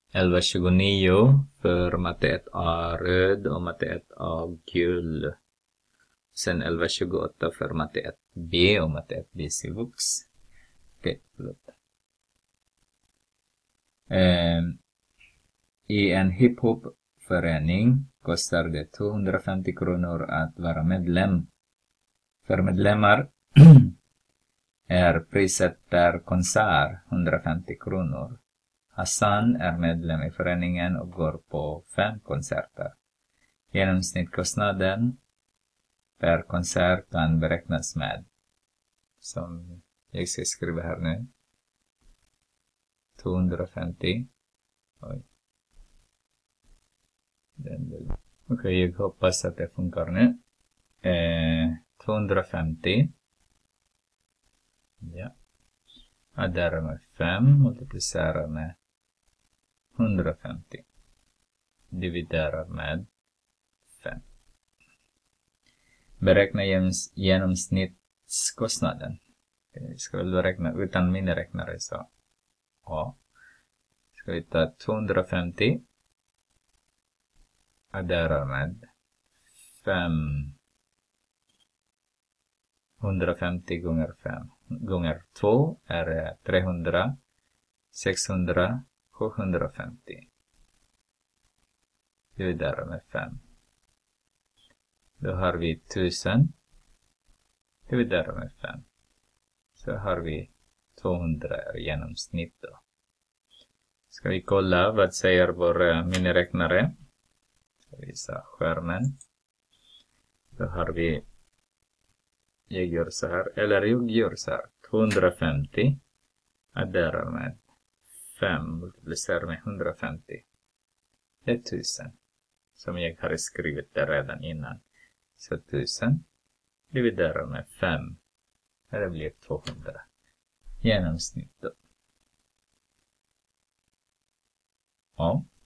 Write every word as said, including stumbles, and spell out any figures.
elva tjugonio för matte ett A röd och matte ett A gul. Sen elva tjugoåtta för matte ett B och matte ett B Silvux. Okej, förlåt. Eh, I en hiphop-förening kostar det tvåhundrafemtio kronor att vara medlem. För medlemmar är priset per konsert hundrafemtio kronor. Hassan är medlem i föreningen och går på fem konserter. Genomsnittskostnaden per konsert kan beräknas med, som jag ska skriva här nu, tvåhundrafemtio. Oj. Okej, okay, jag hoppas att det funkar nu. Eh, tvåhundrafemtio. Ja. Addera med fem, multiplicera med hundrafemtio. Dividera med fem. Beräkna genomsnittskostnaden. Jag ska väl beräkna utan miniräknare, så ja. Ska vi ta tvåhundrafemtio. Addera med fem. hundrafemtio gånger fem. Gånger två är trehundra. sexhundra. sjuhundrafemtio. Dividera med fem. Då har vi tusen. Dividera med fem. Så har vi tvåhundra genomsnitt då. Ska vi kolla vad säger vår miniräknare. Ska vi visa skärmen. Då har vi, jag gör så här, eller jag gör så här. tvåhundrafemtio. Addera med fem. Multiplicera med hundrafemtio. Det är tusen. Som jag har skrivit det redan innan. Så tusen. Dividera med fem. Det blir tvåhundra. Genomsnitt då. Ja.